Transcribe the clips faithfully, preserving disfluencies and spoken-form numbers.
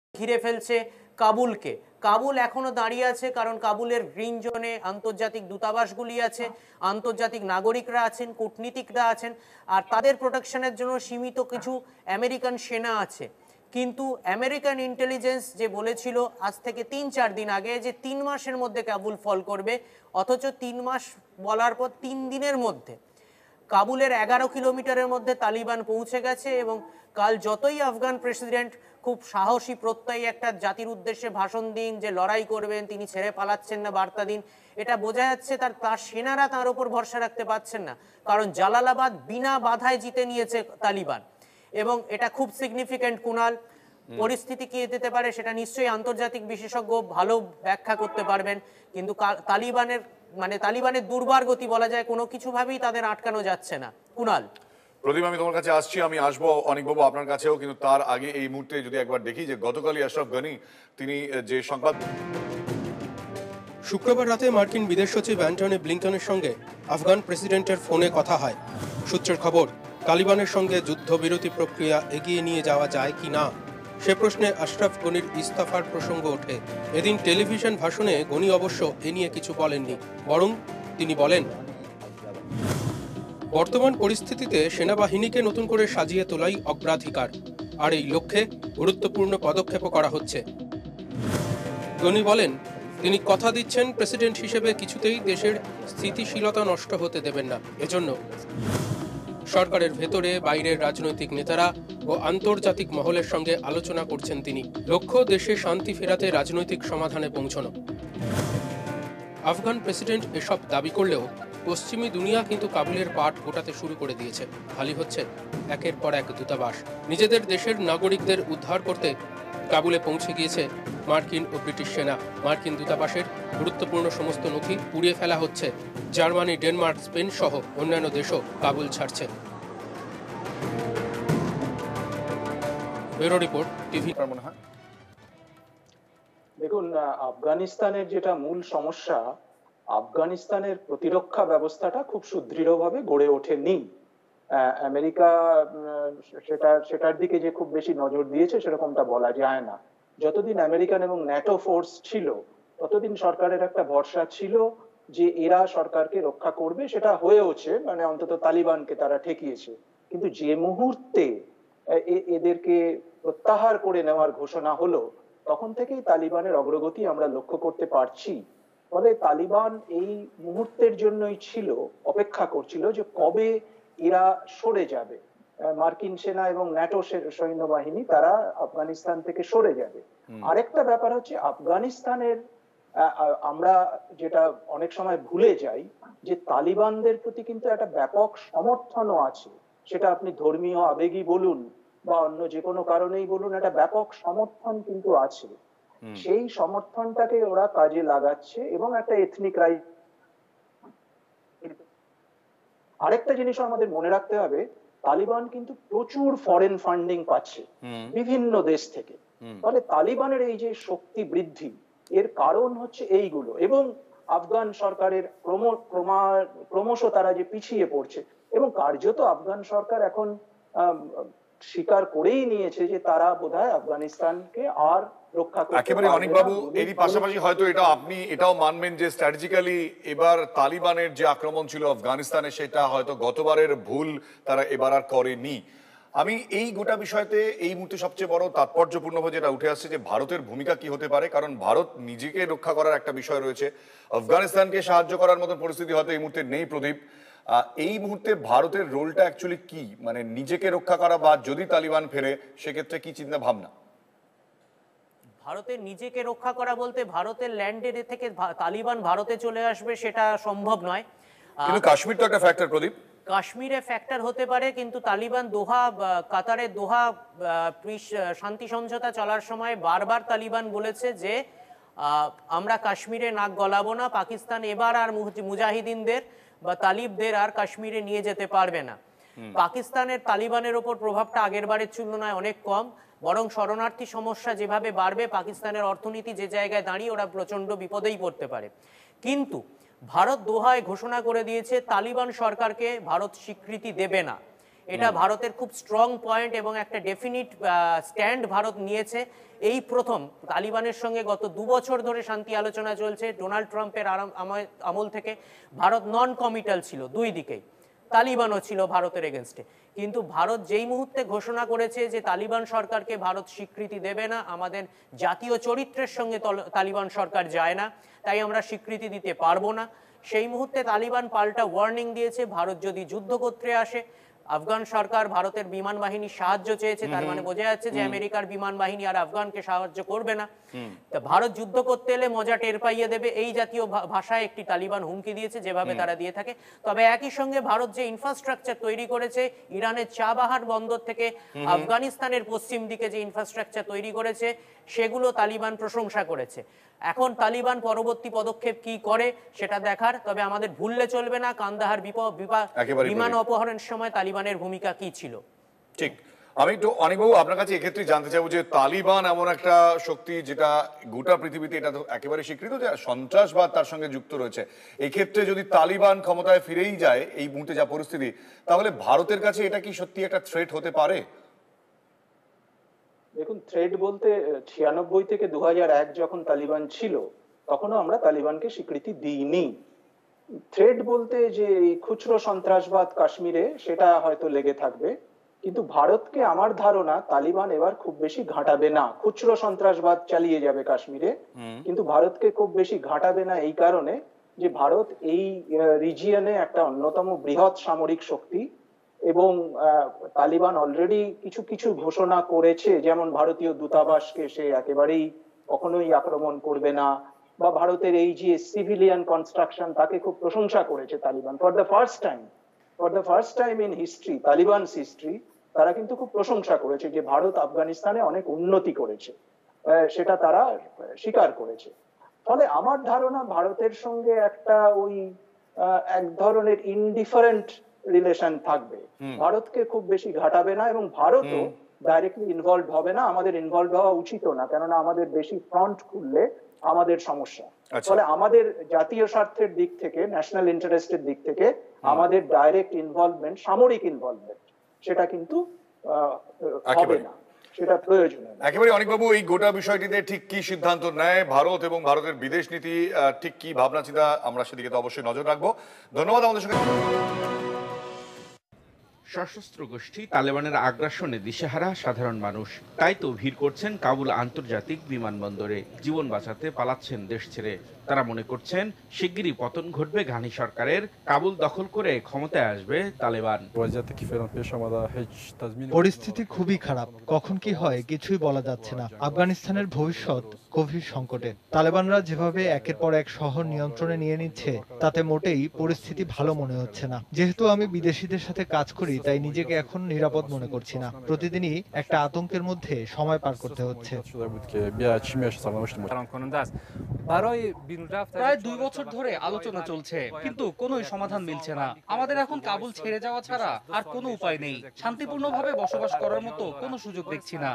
ঘিরে ফেলছে কাবুলকে। কাবুল এখনো দাঁড়িয়ে আছে কারণ কাবুলের গ্রিন জোনে আন্তর্জাতিক দূতাবাসগুলি আছে, আন্তর্জাতিক নাগরিকরা আছেন, কূটনীতিকরা আছেন, আর তাদের প্রোটেকশনের জন্য সীমিত কিছু আমেরিকান সেনা আছে। কিন্তু আমেরিকান ইন্টেলিজেন্স যে বলেছিল আজ থেকে তিন চার দিন আগে যে তিন মাসের মধ্যে কাবুল ফল করবে, অথচ তিন মাস বলার পর তিন দিনের মধ্যে কাবুলের এগারো কিলোমিটারের মধ্যে তালিবান পৌঁছে গেছে। এবং কাল যতই আফগান প্রেসিডেন্ট খুব সাহসী প্রত্যয়ী একটা জাতির উদ্দেশ্যে ভাষণ দিন যে লড়াই করবেন, তিনি ছেড়ে পালাচ্ছেন না বার্তা দিন, এটা বোঝা যাচ্ছে তার তার সেনারা তার উপর ভরসা রাখতে পারছেন না, কারণ জালালাবাদ বিনা বাধায় জিতে নিয়েছে তালিবান। এবং এটা খুব সিগনিফিক্যান্ট। কুনাল, পরিস্থিতি কি যেতে পারে সেটা নিশ্চয়ই আন্তর্জাতিক বিশেষজ্ঞ ভালো ব্যাখ্যা করতে পারবেন, কিন্তু তালিবানের মানে তালিবানের দুর্বার গতি বলা যায়, কোনো কিছুভাবেই তাদের আটকানো যাচ্ছে না। কুনাল, প্রদীপ, আমি তোমার কাছে আসছি, আমি আসবো অনেকবাবু আপনার কাছেও, কিন্তু তার আগে এই মুহূর্তে যদি একবার দেখি যে গতকালই আশরাফ গনি তিনি যে সংবাদ শুক্রবার রাতে মার্কিন বিদেশ সচিব অ্যান্টনি ব্লিংকনের সঙ্গে আফগান প্রেসিডেন্টের ফোনে কথা হয়। সূত্রের খবর, তালিবানের সঙ্গে যুদ্ধবিরতি প্রক্রিয়া এগিয়ে নিয়ে যাওয়া যায় কি না সে প্রশ্নে আশরাফ গনির ইস্তফার প্রসঙ্গ ওঠে। এদিন টেলিভিশন ভাষণে গনি অবশ্য এ নিয়ে কিছু বলেননি, বরং তিনি বলেন, বর্তমান পরিস্থিতিতে সেনাবাহিনীকে নতুন করে সাজিয়ে তোলাই অগ্রাধিকার, আর এই লক্ষ্যে গুরুত্বপূর্ণ পদক্ষেপও করা হচ্ছে। গনি বলেন, তিনি কথা দিচ্ছেন প্রেসিডেন্ট হিসেবে কিছুতেই দেশের স্থিতিশীলতা নষ্ট হতে দেবেন না। এজন্য সরকারের ভেতরে বাইরের রাজনৈতিক নেতারা ও আন্তর্জাতিক মহলের সঙ্গে আলোচনা করছেন তিনি। লক্ষ্য দেশে শান্তি ফেরাতে রাজনৈতিক সমাধানে পৌঁছানো। আফগান প্রেসিডেন্ট এসব দাবি করলেও পশ্চিমী দুনিয়া কিন্তু কাবুলের পাট গোটাতে শুরু করে দিয়েছে। খালি হচ্ছে একের পর এক দূতাবাস। নিজেদের দেশের নাগরিকদের উদ্ধার করতে কাবুলে পৌঁছে গিয়েছে মার্কিন ও ব্রিটিশ সেনা। মার্কিন দূতাবাসের গুরুত্বপূর্ণ সমস্ত নথি পুড়িয়ে ফেলা হচ্ছে। জার্মানি, ডেনমার্ক, স্পেন সহ অন্যান্য দেশও কাবুল ছাড়ছে। Bureau report, TV. মনে হয় দেখুন, আফগানিস্তানের যেটা মূল সমস্যা, আফগানিস্তানের প্রতিরক্ষা ব্যবস্থাটা খুব সুদৃঢ়ভাবে গড়ে ওঠেনি। আমেরিকা সেটা সেটার দিকে যে খুব বেশি নজর দিয়েছে সেরকমটা বলা যায় না। যতদিন আমেরিকান এবং ন্যাটো ফোর্স ছিল ততদিন সরকারের একটা ভরসা ছিল যে এরা সরকারকে রক্ষা করবে, সেটা হয়েওছে, মানে অন্তত তালিবানকে তারা ঠেকিয়েছে। কিন্তু যে মুহূর্তে এদেরকে প্রত্যাহার করে নেওয়ার ঘোষণা হলো তখন থেকেই তালিবানের অগ্রগতি আমরা লক্ষ্য করতে পারছি। ফলে তালিবান এই মুহূর্তের জন্যই ছিল, অপেক্ষা করছিল যে কবে এরা সরে যাবে, মার্কিন সেনা এবং ন্যাটো সৈন্যবাহিনী তারা আফগানিস্তান থেকে সরে যাবে। আরেকটা ব্যাপার হচ্ছে আফগানিস্তানের, আমরা যেটা অনেক সময় ভুলে যাই যে তালিবানদের প্রতি কিন্তু একটা ব্যাপক সমর্থনও আছে। সেটা আপনি ধর্মীয় আবেগই বলুন বা অন্য যে কোনো কারণেই বলুন, একটা ব্যাপক সমর্থন কিন্তু আছে। সেই সমর্থনটাকে ওরা কাজে লাগাচ্ছে এবং একটা এথনিক রাইট। আরেকটা জিনিস আমাদের মনে রাখতে হবে, তালিবান কিন্তু প্রচুর ফরেন ফান্ডিং পাচ্ছে বিভিন্ন দেশ থেকে। ফলে তালিবানের এই যে শক্তি বৃদ্ধি, এর কারণ হচ্ছে এইগুলো। এবং আফগান সরকারের ক্রমশ তারা যে পিছিয়ে পড়ছে, এবং কার্যত আফগান সরকার এখন স্বীকার করেই নিয়েছে যে তারা বোধহয় আফগানিস্তানকে আর রক্ষা করতে পারবে না। একেবারে অনেকবাবু, এরই পাশাপাশি হয়তো এটা আপনি এটাও মানবেন যে স্ট্র্যাটেজিক্যালি এবার তালিবানের যে আক্রমণ ছিল আফগানিস্তানে সেটা হয়তো গতবারের ভুল তারা এবার আর করেনি। আমি এই গোটা বিষয়তে এই মুহূর্তে সবচেয়ে বড় তাৎপর্যপূর্ণ যেটা উঠে আসছে যে ভারতের ভূমিকা কি হতে পারে, কারণ ভারত নিজেকে রক্ষা করার একটা বিষয় রয়েছে, আফগানিস্তানকে সাহায্য করার মতো পরিস্থিতি হয়তো এই মুহূর্তে নেই। প্রদীপ, এই মুহূর্তে ভারতের রোলটা অ্যাকচুয়ালি কি, মানে নিজেকে রক্ষা করা বা যদি তালিবান ফেরে সেক্ষেত্রে কি চিন্তা ভাবনা? ভারতের নিজেকে রক্ষা করা বলতে ভারতের ল্যান্ডের থেকে তালিবান ভারতে চলে আসবে সেটা সম্ভব নয়। কিন্তু কাশ্মীর তো একটা ফ্যাক্টর প্রদীপ। কাশ্মীরে ফ্যাক্টর হতে পারে, কিন্তু তালিবান দোহা কাতারের দোহা শান্তি সমঝোতা চলার সময় বারবার তালিবান বলেছে যে আমরা কাশ্মীরে নাক গলাবো না, পাকিস্তান এবার আর মুজাহিদিনদের বা তালিবদের আর কাশ্মীরে নিয়ে যেতে পারবে না। পাকিস্তানের তালিবানের ওপর প্রভাবটা আগের বারের তুলনায় অনেক কম, বরং শরণার্থী সমস্যা যেভাবে বাড়বে, পাকিস্তানের অর্থনীতি যে জায়গায় দাঁড়িয়ে, ওরা প্রচন্ড বিপদেই পড়তে পারে। কিন্তু ভারত দোহায় ঘোষণা করে দিয়েছে তালিবান সরকারকে ভারত স্বীকৃতি দেবে না। এটা ভারতের খুব স্ট্রং পয়েন্ট এবং একটা ডেফিনিট স্ট্যান্ড ভারত নিয়েছে। এই প্রথম তালিবানের সঙ্গে গত দু বছর ধরে শান্তি আলোচনা চলছে। ডোনাল্ড ট্রাম্পের আমল থেকে ভারত নন কমিটাল ছিল দুই দিকেই, তালিবানও ছিল ভারতের এগেনস্টে। কিন্তু ভারত যেই মুহূর্তে ঘোষণা করেছে যে তালিবান সরকারকে ভারত স্বীকৃতি দেবে না, আমাদের জাতীয় চরিত্রের সঙ্গে তালিবান সরকার যায় না, তাই আমরা স্বীকৃতি দিতে পারবো না, সেই মুহূর্তে তালিবান পাল্টা ওয়ার্নিং দিয়েছে ভারত যদি যুদ্ধ করতে আসে। আফগান সরকার ভারতের বিমান বাহিনী সাহায্য চেয়েছে, তার মানে বোঝা যাচ্ছে যে আমেরিকার বিমান বাহিনী আর আফগানকে সাহায্য করবে না। তা ভারত যুদ্ধ করতে এলে মজা টের পাইয়ে দেবে, এই জাতীয় ভাষায় একটি তালিবান হুমকি দিয়েছে, যেভাবে তারা দিয়ে থাকে। তবে একই সঙ্গে ভারত যে ইনফ্রাস্ট্রাকচার তৈরি করেছে, ইরানের চাবাহার বন্দর থেকে আফগানিস্তানের পশ্চিম দিকে যে ইনফ্রাস্ট্রাকচার তৈরি করেছে, সেগুলো তালিবান প্রশংসা করেছে। এখন তালিবান পরবর্তী পদক্ষেপ কি করে সেটা দেখার। তবে আমাদের ভুললে চলবে না কান্দাহার বিমান অপহরণের সময় তালিবানের ভূমিকা কি ছিল। ঠিক, আমি একটু অনেকবাবু আপনার কাছে এক্ষেত্রে জানতে চাইবো যে তালিবান এমন একটা শক্তি যেটা গোটা পৃথিবীতে এটা তো একেবারে স্বীকৃত যে সন্ত্রাসবাদ তার সঙ্গে যুক্ত রয়েছে। এই ক্ষেত্রে যদি তালিবান ক্ষমতায় ফিরেই যায় এই মুহূর্তে যা পরিস্থিতি, তাহলে ভারতের কাছে এটা কি সত্যি একটা থ্রেট হতে পারে? দেখুন, থ্রেড বলতে ছিয়ানব্বই থেকে দু হাজার এক যখন তালিবান ছিল তখনও আমরা তালিবানকে স্বীকৃতি দিইনি। থ্রেড বলতে যে খুচরো সন্ত্রাসবাদ কাশ্মীরে, সেটা হয়তো লেগে থাকবে, কিন্তু ভারতকে আমার ধারণা তালিবান এবার খুব বেশি ঘাঁটাবে না। খুচরো সন্ত্রাসবাদ চালিয়ে যাবে কাশ্মীরে, কিন্তু ভারতকে খুব বেশি ঘাঁটাবে না এই কারণে যে ভারত এই রিজিয়নে একটা অন্যতম বৃহৎ সামরিক শক্তি এবং তালিবান অলরেডি কিছু কিছু ঘোষণা করেছে, যেমন ভারতীয় দূতাবাসকে সে একেবারেই কখনোই আক্রমণ করবে না, বা ভারতের এই যে সিভিলিয়ান কনস্ট্রাকশন তাকে খুব প্রশংসা করেছে Taliban. For the first time for the first time in history, Taliban's history, তারা কিন্তু খুব প্রশংসা করেছে যে ভারত আফগানিস্তানে অনেক উন্নতি করেছে, সেটা তারা স্বীকার করেছে। ফলে আমার ধারণা ভারতের সঙ্গে একটা ওই এক ধরনের ইনডিফারেন্ট রিলেশন থাকবে, ভারতকে খুব বেশি ঘাটাবে না এবং ভারতও ডাইরেক্টলি ইনভলভ হবে না। আমাদের ইনভলভ হওয়া উচিত না, কেননা আমাদের বেশি ফ্রন্ট খুললে আমাদের সমস্যা। ফলে আমাদের জাতীয় স্বার্থের দিক থেকে, ন্যাশনাল ইন্টারেস্টের দিক থেকে আমাদের ডাইরেক্ট ইনভলভমেন্ট, সামরিক ইনভলভমেন্ট, সেটা কিন্তু হবে না, সেটা প্রয়োজন। একেবারে অনেকবাবু, এই গোটা বিষয়টিতে ঠিক কি সিদ্ধান্ত নেয় ভারত এবং ভারতের বিদেশ নীতি, ঠিক কি ভাবনা চিন্তা, আমরা সেদিকে তো অবশ্যই নজর রাখবো। ধন্যবাদ আমাদের সঙ্গে। সশস্ত্র গোষ্ঠী তালেবানের আগ্রাসনে দিশেহারা সাধারণ মানুষ, তাই তো ভিড় করছেন কাবুল আন্তর্জাতিক বিমানবন্দরে। জীবন বাঁচাতে পালাচ্ছেন দেশ ছেড়ে। তারা মনে করছেন শিগগিরই পতন ঘটবে ঘানি সরকারের, কাবুল দখল করে ক্ষমতায় আসবে তালেবান। পরিস্থিতি খুবই খারাপ, কখন কি হয় কিছুই বলা যাচ্ছে না। আফগানিস্তানের ভবিষ্যৎ গভীর সংকটে। তালেবানরা যেভাবে একের পর এক শহর নিয়ন্ত্রণে নিয়ে নিচ্ছে, তাতে মোটেই পরিস্থিতি ভালো মনে হচ্ছে না। যেহেতু আমি বিদেশিদের সাথে কাজ করি, তাই নিজেকে এখন নিরাপদ মনে করছি না। প্রতিদিনই একটা আতঙ্কের মধ্যে সময় পার করতে হচ্ছে। প্রায় দুই বছর ধরে আলোচনা চলছে, কিন্তু কোনো সমাধান মিলছে না। আমাদের এখন কাবুল ছেড়ে যাওয়া ছাড়া আর কোনো উপায় নেই। শান্তিপূর্ণভাবে বসবাস করার মতো কোনো সুযোগ দেখছি না।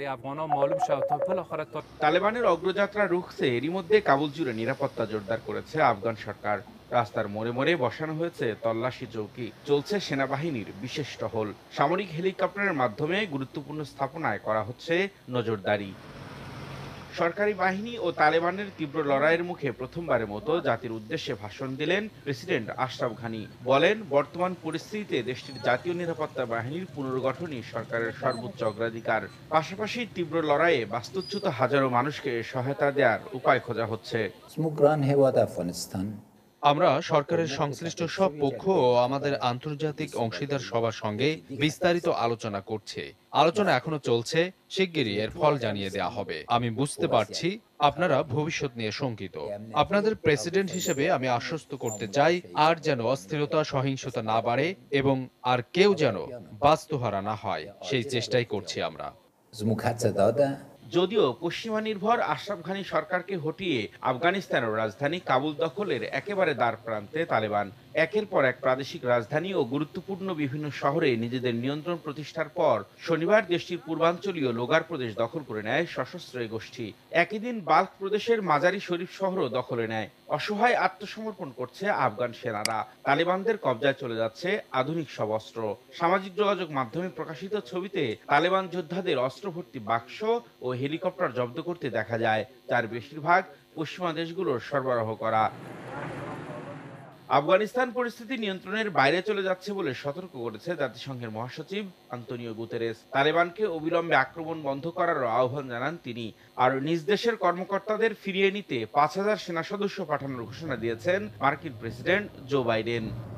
তালেবানের অগ্রযাত্রা রুখছে এরই মধ্যে কাবুল জুড়ে নিরাপত্তা জোরদার করেছে আফগান সরকার। রাস্তার মোড়ে মোড়ে বসানো হয়েছে তল্লাশি চৌকি, চলছে সেনাবাহিনীর বিশেষ টহল। সামরিক হেলিকপ্টারের মাধ্যমে গুরুত্বপূর্ণ স্থাপনায় করা হচ্ছে নজরদারি। সরকারি বাহিনী ও তালেবানের তীব্র লড়াইয়ের মুখে প্রথমবারের মতো জাতির উদ্দেশ্যে ভাষণ দিলেন প্রেসিডেন্ট আশরাফ ঘানি। বলেন, বর্তমান পরিস্থিতিতে দেশটির জাতীয় নিরাপত্তা বাহিনীর পুনর্গঠনই সরকারের সর্বোচ্চ অগ্রাধিকার। পাশাপাশি তীব্র লড়াইয়ে বাস্তুচ্যুত হাজারো মানুষকে সহায়তা দেওয়ার উপায় খোঁজা হচ্ছে। আমরা সরকারের সংশ্লিষ্ট সব পক্ষ ও আমাদের আন্তর্জাতিক অংশীদার সবার সঙ্গে বিস্তারিত আলোচনা করছে। আলোচনা এখনো চলছে, শিগগিরই এর ফল জানিয়ে দেওয়া হবে। আমি বুঝতে পারছি আপনারা ভবিষ্যৎ নিয়ে শঙ্কিত। আপনাদের প্রেসিডেন্ট হিসেবে আমি আশ্বস্ত করতে চাই, আর যেন অস্থিরতা, সহিংসতা না বাড়ে এবং আর কেউ যেন বাস্তুহারা না হয়, সেই চেষ্টাই করছি আমরা। যদিও পশ্চিমা নির্ভর আশরাফ ঘানি সরকারকে হটিয়ে আফগানিস্তানের রাজধানী কাবুল দখলের একেবারে দ্বার প্রান্তে তালেবান, একের পর এক প্রাদেশিক রাজধানী ও গুরুত্বপূর্ণ বিভিন্ন শহরে নিজেদের নিয়ন্ত্রণ প্রতিষ্ঠার পর শনিবার দেশটির পূর্বাঞ্চলীয় লোগার প্রদেশ দখল করে নেয় সশস্ত্র এই গোষ্ঠী। একই দিন বাল্ক প্রদেশের মাজারি শরীফ শহরও দখলে নেয়। অসহায় আত্মসমর্পণ করছে আফগান সেনারা। তালেবানদের কবজায় চলে যাচ্ছে আধুনিক সব অস্ত্র। সামাজিক যোগাযোগ মাধ্যমে প্রকাশিত ছবিতে তালেবান যোদ্ধাদের অস্ত্রভর্তি বাক্স ও হেলিকপ্টার জব্দ করতে দেখা যায়, যার বেশিরভাগ পশ্চিমা দেশগুলোর সরবরাহ করা। আফগানিস্তান পরিস্থিতি নিয়ন্ত্রণের বাইরে চলে যাচ্ছে বলে সতর্ক করেছে জাতিসংঘের মহাসচিব আন্তোনিও গুতেরেস। তালেবানকে অবিলম্বে আক্রমণ বন্ধ করার আহ্বান জানান তিনি। আর নিজ দেশের কর্মকর্তাদের ফিরিয়ে নিতে পাঁচ হাজার সেনা সদস্য পাঠানোর ঘোষণা দিয়েছেন মার্কিন প্রেসিডেন্ট জো বাইডেন।